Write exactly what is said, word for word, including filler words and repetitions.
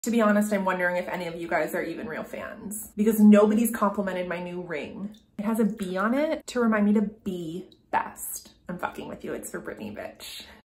To be honest, I'm wondering if any of you guys are even real fans because nobody's complimented my new ring. It has a B on it to remind me to be best. I'm fucking with you. It's for Brittany, bitch.